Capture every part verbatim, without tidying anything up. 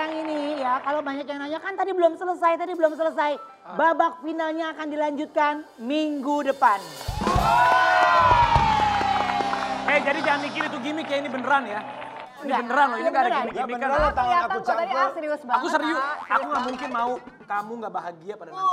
sekarang ini ya, kalau banyak yang nanya kan tadi belum selesai, tadi belum selesai. Babak finalnya akan dilanjutkan minggu depan. Eh hey, jadi jangan mikir itu gimmick ya, ini beneran ya. Ini Enggak, beneran loh, ini gak ada beneran. gimmick-gimmick Ya kan. beneran, tangan aku Kelihatan kok tadi, campur. ah, serius banget. Aku serius, ah. aku gak mungkin mau kamu gak bahagia pada nanti.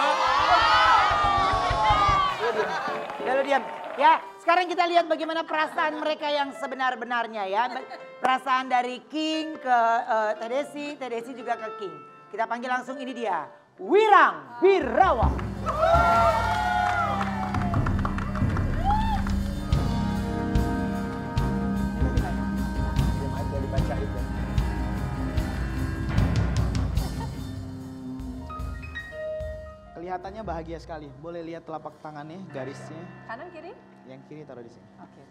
Lalu diam. Ya, sekarang kita lihat bagaimana perasaan mereka yang sebenar-benarnya ya. Perasaan dari King ke uh, Tedesi, Tedesi juga ke King. Kita panggil langsung, ini dia, Wirang Birawa. Diam aja dibacain ya. Kelihatannya bahagia sekali. Boleh lihat telapak tangannya, garisnya. Kanan kiri? Yang kiri taruh di sini. Oke.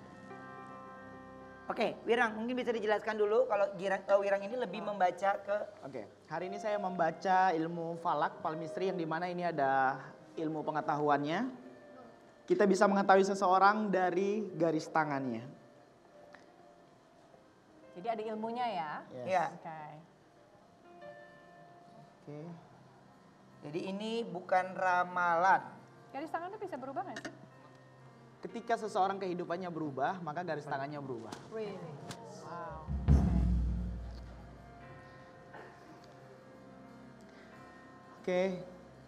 Oke, Wirang mungkin bisa dijelaskan dulu kalau Girang, uh, Wirang ini lebih membaca ke... Oke, hari ini saya membaca ilmu falak, palmistry, yang dimana ini ada ilmu pengetahuannya. Kita bisa mengetahui seseorang dari garis tangannya. Jadi ada ilmunya ya? Yes. Ya, Oke. Oke. jadi ini bukan ramalan. Garis tangannya bisa berubah nggak sih? Ketika seseorang kehidupannya berubah, maka garis tangannya berubah. Really? Wow. Oke.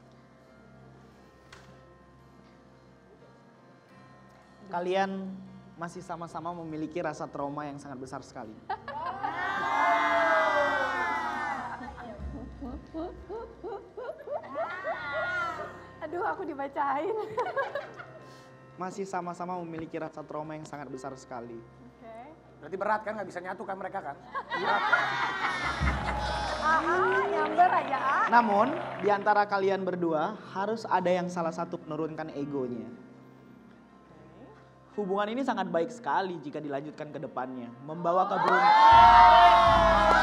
Kalian masih sama-sama memiliki rasa trauma yang sangat besar sekali. Aduh, aku dibacain. Masih sama-sama memiliki rasa trauma yang sangat besar sekali. Oke. Berarti berat kan, gak bisa nyatu kan mereka kan? Ah, ah, nyamber aja, ah. Namun, di antara kalian berdua harus ada yang salah satu menurunkan egonya. Hubungan ini sangat baik sekali jika dilanjutkan ke depannya. Membawa keberuntungan.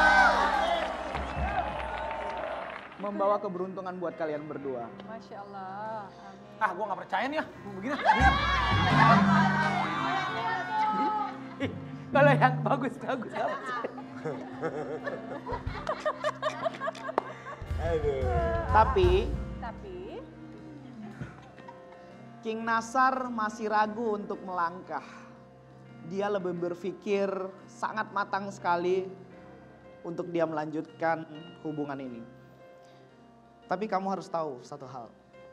Membawa keberuntungan buat kalian berdua. Masya Allah. Amin. Ah, gue gak percaya nih ya, begini. Kalau yang bagus-bagus apa sih? Tapi, Tapi, King Nasar masih ragu untuk melangkah. Dia lebih berpikir sangat matang sekali untuk dia melanjutkan hubungan ini. Tapi kamu harus tahu satu hal.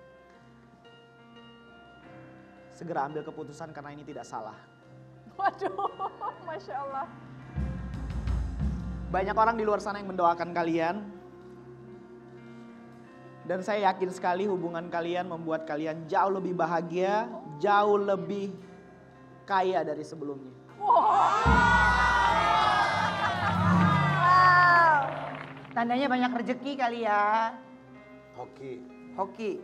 Segera ambil keputusan karena ini tidak salah. waduh, Masya Allah. Banyak orang di luar sana yang mendoakan kalian. Dan saya yakin sekali hubungan kalian membuat kalian jauh lebih bahagia, jauh lebih kaya dari sebelumnya. Tandanya banyak rezeki kali ya. Hoki. Hoki.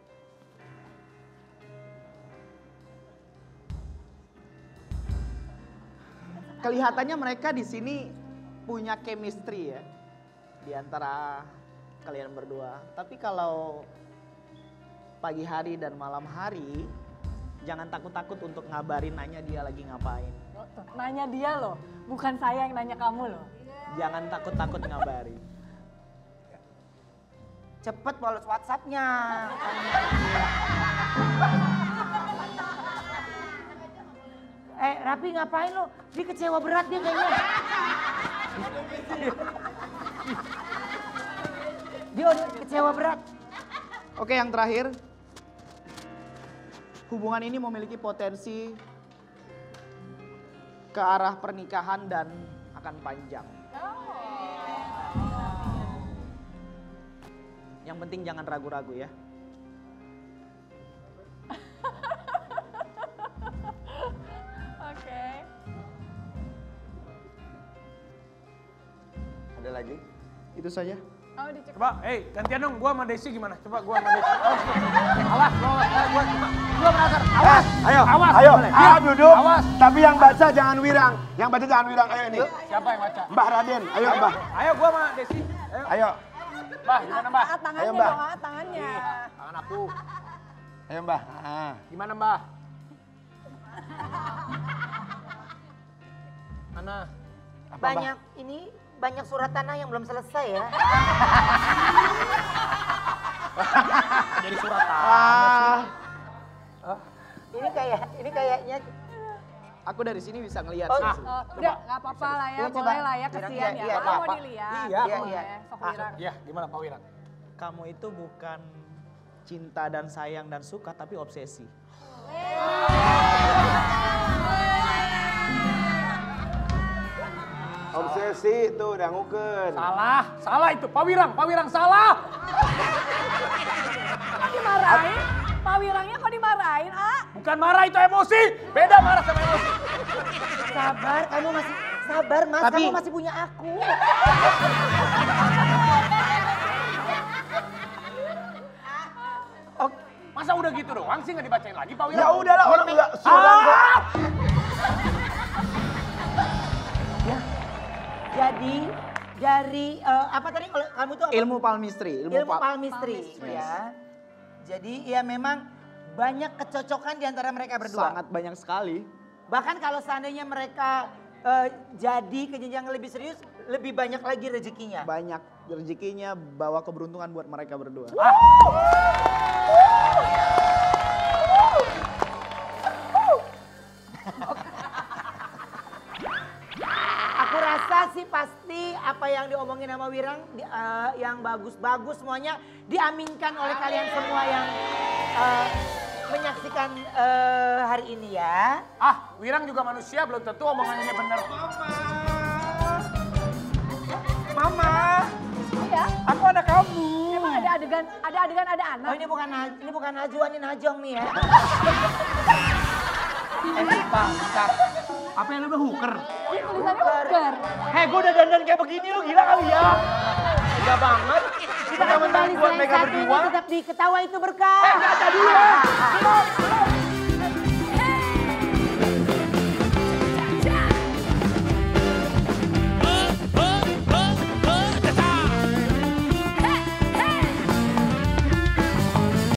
Kelihatannya mereka di sini punya chemistry ya di antara kalian berdua. Tapi kalau pagi hari dan malam hari, jangan takut-takut untuk ngabarin nanya dia lagi ngapain. Oh, tuh, nanya dia loh, bukan saya yang nanya kamu loh. Jangan takut-takut ngabarin. Cepet balas WhatsApp-nya. Eh, Rapi ngapain lo? Dia kecewa berat dia kayaknya. Dia udah kecewa berat. Oke, yang terakhir. Hubungan ini memiliki potensi ke arah pernikahan dan akan panjang. Yang penting jangan ragu-ragu ya. Oke. Ada lagi? Itu saja. Oh, dicek. Coba, hei gantian dong, gua sama Desi gimana? Coba gua sama Desi. Awas, awas, lo, eh, gua, gua penasaran. Awas, Ayo, awas. ayo, boleh. dia duduk. Awas. Tapi yang baca jangan Wirang. Yang baca jangan Wirang. Ayo ini. Siapa yang baca? Mbah Raden, ayo Mbah. Ayo gua sama Desi. Ayo. Ayo, Mbah, gimana Mbah? Ah, tangannya Ayo, Mbak. dong, ah, tangannya. Tangan aku. ayo Mbah. Ah. Gimana Mbah? Mana? Apa, Mbah? Banyak ini banyak surat tanah yang belum selesai ya. Jadi surat tanah. Ah, Ini kayak, ini kayaknya. aku dari sini bisa ngelihat Oh, sih. ah. Oh, udah nggak apa-apa lah ya, Iya, coba. boleh lah ya Wirang, kesian iya, ya. iya, Kalau mau apa-apa. dilihat. Iya, Iya, boleh. iya. Sok Ah. Wirang. Iya, gimana Pak Wirang? Kamu itu bukan cinta dan sayang dan suka, tapi obsesi. Obsesi tuh udah ngukeun. Salah, salah itu. Pak Wirang, Pak Wirang salah. Kok dimarahin? Pak Wirangnya kok dimarahin, ah? Bukan marah itu emosi. Beda marah sama emosi. Sabar, kamu masih sabar mas, Tapi- kamu masih punya aku. Oh, masa udah gitu doang sih nggak dibacain lagi Pak Wirang? Ya udahlah orang enggak sudah kok. Ah! Jadi dari eh, apa tadi kalau kamu tuh apa? Ilmu palmistry, ilmu, ilmu pal- palmistry, Palmistry. ya. Jadi ya memang banyak kecocokan di antara mereka berdua. sangat banyak sekali. Bahkan kalau seandainya mereka eh, jadi ke jenjang yang lebih serius, lebih banyak lagi rezekinya. Banyak rezekinya, bawa keberuntungan buat mereka berdua. Aku rasa sih pasti apa yang diomongin sama Wirang di- eh, yang bagus-bagus semuanya diaminkan oleh kalian semua yang eh, menyaksikan eh, hari ini ya. Ah, Wirang juga manusia, belum tentu omongannya benar. Mama, Iya. aku ada kamu. Emang ada adegan, ada adegan ada anak. Oh ini bukan Na- ini bukan Najwa, ini Najong nih ya. Eh, Pak, bentar. Apa yang lebih hooker? Ini tulisannya Hooker. Hei, gue udah dandan kayak begini lu gila kali ya. Gila banget. Kita Kembali mentang buat selain mereka satu ini berdua. tetap diketawa itu berkah. Eh, nggak ada dia.